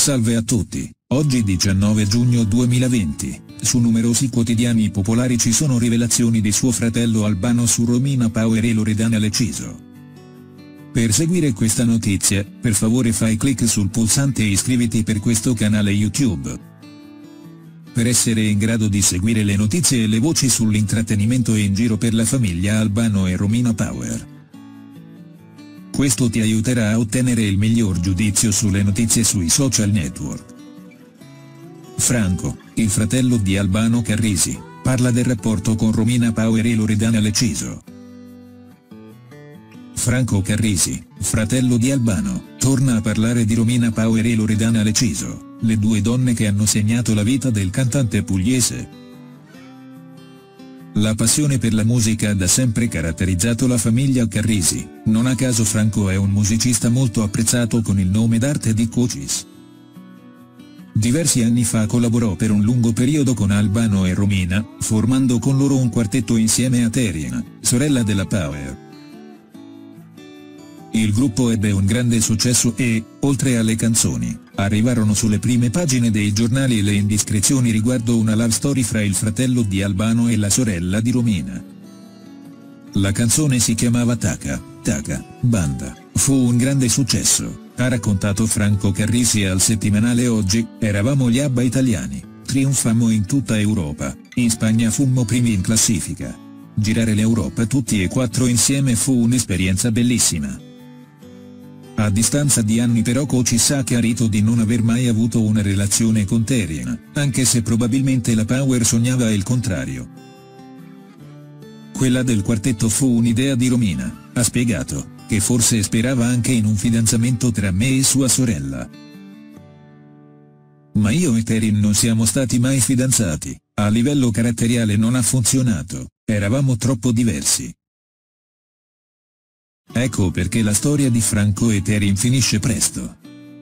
Salve a tutti, oggi 19 giugno 2020, su numerosi quotidiani popolari ci sono rivelazioni di suo fratello Albano su Romina Power e Loredana Leciso. Per seguire questa notizia, per favore fai clic sul pulsante e iscriviti per questo canale YouTube. Per essere in grado di seguire le notizie e le voci sull'intrattenimento in giro per la famiglia Albano e Romina Power. Questo ti aiuterà a ottenere il miglior giudizio sulle notizie sui social network. Franco, il fratello di Albano Carrisi, parla del rapporto con Romina Power e Loredana Leciso. Franco Carrisi, fratello di Albano, torna a parlare di Romina Power e Loredana Leciso, le due donne che hanno segnato la vita del cantante pugliese. La passione per la musica ha da sempre caratterizzato la famiglia Carrisi, non a caso Franco è un musicista molto apprezzato con il nome d'arte di Cochise. Diversi anni fa collaborò per un lungo periodo con Albano e Romina, formando con loro un quartetto insieme a Terrien, sorella della Power. Il gruppo ebbe un grande successo e, oltre alle canzoni, arrivarono sulle prime pagine dei giornali le indiscrezioni riguardo una love story fra il fratello di Albano e la sorella di Romina. La canzone si chiamava Taca, Taca, Banda, fu un grande successo, ha raccontato Franco Carrisi al settimanale Oggi. Eravamo gli ABBA italiani, trionfammo in tutta Europa, in Spagna fummo primi in classifica. Girare l'Europa tutti e quattro insieme fu un'esperienza bellissima. A distanza di anni però Cochise ha chiarito di non aver mai avuto una relazione con Terrien, anche se probabilmente la Power sognava il contrario. Quella del quartetto fu un'idea di Romina, ha spiegato, che forse sperava anche in un fidanzamento tra me e sua sorella. Ma io e Terrien non siamo stati mai fidanzati, a livello caratteriale non ha funzionato, eravamo troppo diversi. Ecco perché la storia di Franco e Terrien finisce presto.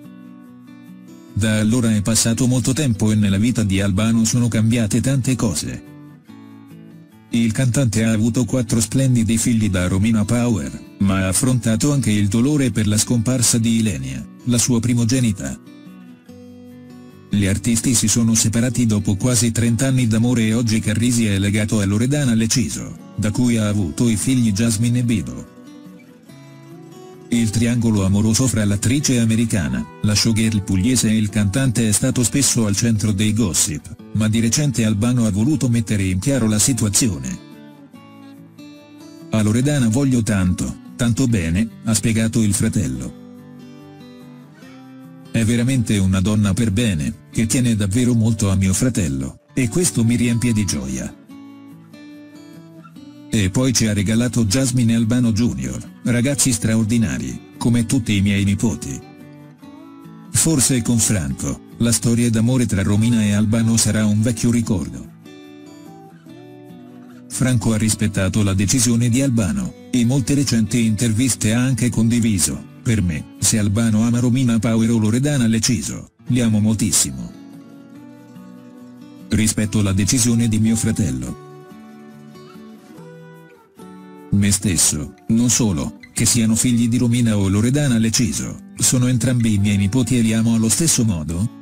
Da allora è passato molto tempo e nella vita di Albano sono cambiate tante cose. Il cantante ha avuto 4 splendidi figli da Romina Power, ma ha affrontato anche il dolore per la scomparsa di Ilenia, la sua primogenita. Gli artisti si sono separati dopo quasi 30 anni d'amore e oggi Carrisi è legato a Loredana Leciso, da cui ha avuto i figli Jasmine e Bibo. Il triangolo amoroso fra l'attrice americana, la showgirl pugliese e il cantante è stato spesso al centro dei gossip, ma di recente Albano ha voluto mettere in chiaro la situazione. A Loredana voglio tanto, tanto bene, ha spiegato il fratello. È veramente una donna per bene, che tiene davvero molto a mio fratello, e questo mi riempie di gioia. E poi ci ha regalato Jasmine e Albano Jr., ragazzi straordinari, come tutti i miei nipoti. Forse con Franco, la storia d'amore tra Romina e Albano sarà un vecchio ricordo. Franco ha rispettato la decisione di Albano, e molte recenti interviste ha anche condiviso, per me, se Albano ama Romina Power o Loredana Leciso, li amo moltissimo. Rispetto la decisione di mio fratello. Me stesso, non solo, che siano figli di Romina o Loredana Leciso, sono entrambi i miei nipoti e li amo allo stesso modo,